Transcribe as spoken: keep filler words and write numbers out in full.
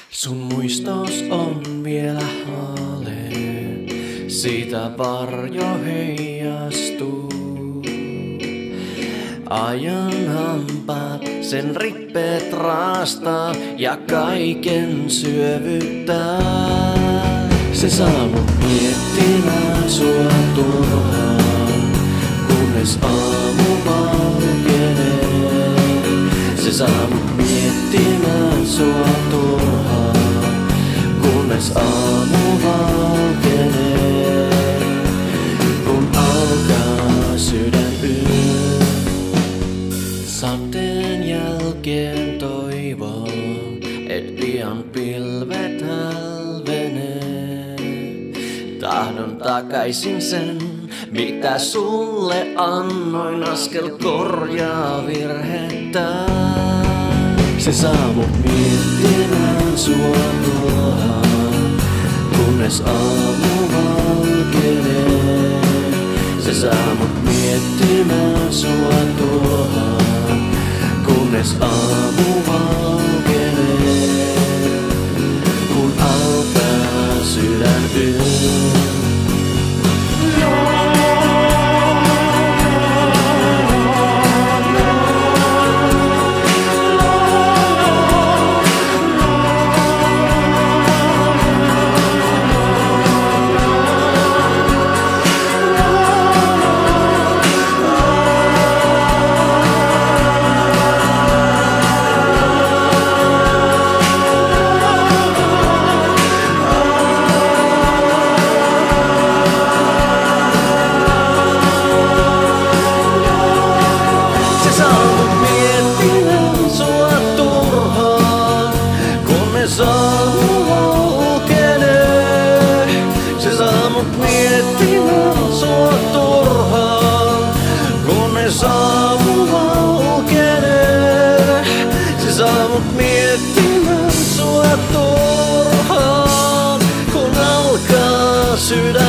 Sun muistos on vielä haale, siitä varjo heijastuu. Ajan hampaat sen rippeet raastaa ja kaiken syövyttää. Se saa mut miettimään sua turhaan, kunnes aamu valkenee. Se saa mut miettimään sua turhaan, kunnes aamu valkenee. Kun alkaa sydän yö, sateen jälkeen toivoo, et pian pilvet hälvenee. Tahdon takaisin sen, mitä sulle annoin, askel korjaa virhettä. Se saa mut miettimään sua turhaan, kunnes aamu valkenee. Se saa mut miettimään sua turhaan, kunnes aamu valkenee. Kun alkaa sydän yö. Aamu valkenee. Se saa mut miettimään sua turhaan, kunnes aamu valkenee. Se saa mut miettimään sua turhaan, kun alkaa sydän